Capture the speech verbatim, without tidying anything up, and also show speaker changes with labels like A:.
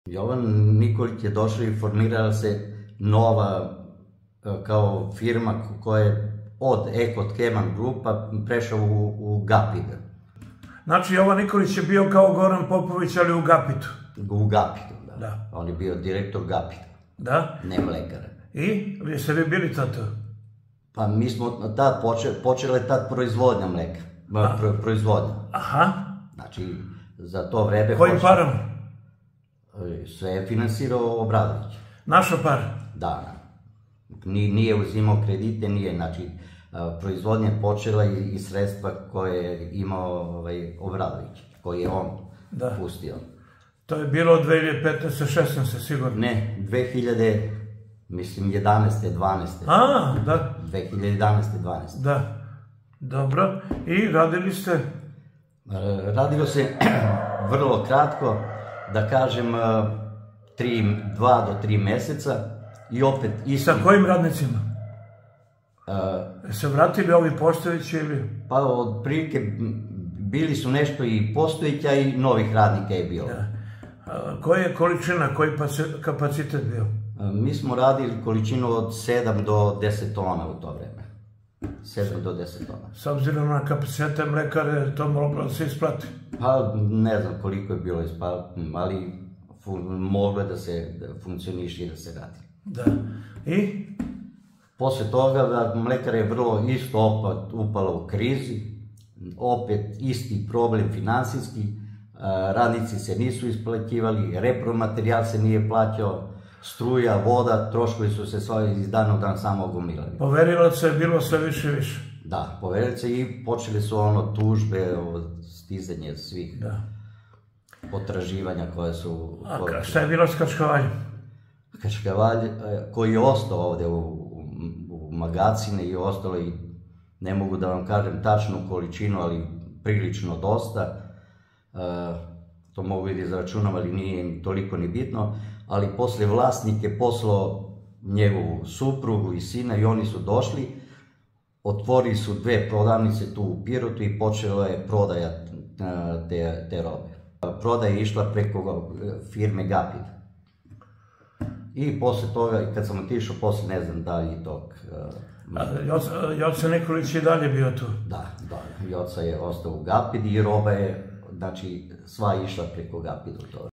A: Jovan Nikolić je došao i formirala se nova kao firma koja je od Eko Keman grupa prešao u Gapid.
B: Znači, Jovan Nikolić je bio kao Goran Popović, ali u Gapidu.
A: U Gapidu, da.
B: Da.
A: On je bio direktor Gapida.
B: Da?
A: Ne mlekara.
B: I? Jeste vi bili tato?
A: Pa mi smo tad počela je tad proizvodnja mleka. Proizvodnja.
B: Aha.
A: Znači, za to vreme...
B: Kojim parom?
A: Sve je finansirao Obradović.
B: Naša par?
A: Da. Nije uzimao kredite, nije. Znači, proizvodnja je počela i sredstva koje je imao Obradović, koje je on pustio.
B: To je bilo od dve hiljade petnaeste šesnaeste sigurno?
A: Ne, dve hiljade, mislim, jedanaeste dvanaeste.
B: A, da.
A: dve hiljade jedanaeste dvanaeste.
B: Da. Dobro. I radili ste?
A: Radilo se vrlo kratko, da kažem, dva do tri meseca i opet isti...
B: Sa kojim radnicima? Se vratili ovi Postojeći ili?
A: Pa, od prilike, bili su nešto i Postojeća i novih radnika je bilo.
B: Koja je količina, koji kapacitet bio?
A: Mi smo radili količinu od sedam do deset tona u to vreme. sedam do deset tona.
B: S obzirom na kapacitete mlekare, to moglo da se isplati?
A: Pa, ne znam koliko je bilo isplati, ali moglo je da se funkcioniše i da se radi.
B: Da. I?
A: Posle toga, mlekara je vrlo isto opet upala u krizi, opet isti problem finansijski, radnici se nisu isplaćivali, repromaterijal se nije plaćao, struja, voda, troškovi su se iz dana u dan samo gomilali.
B: Poverilaca je bilo sve više i više.
A: Da, poverilaca i počeli su ono tužbe, stizanje svih potraživanja koje su...
B: A šta je bilo s Kaškavaljem?
A: Kaškavalj koji je ostao ovde u magacine i ostalo i ne mogu da vam kažem tačnu količinu, ali prilično dosta. To mogu i da izračunam, ali nije toliko ni bitno. Ali posle vlasnik je poslao njegovu suprugu i sina i oni su došli, otvorili su dve prodavnice tu u Pirotu i počela je prodaja te robe. Prodaja je išla preko firme Gapid. I posle toga, kad sam otišao, posle ne znam da li tog...
B: Joca Nikolić je dalje bio tu?
A: Da, da. Joca je ostao u Gapid i roba je, znači, sva išla preko Gapida.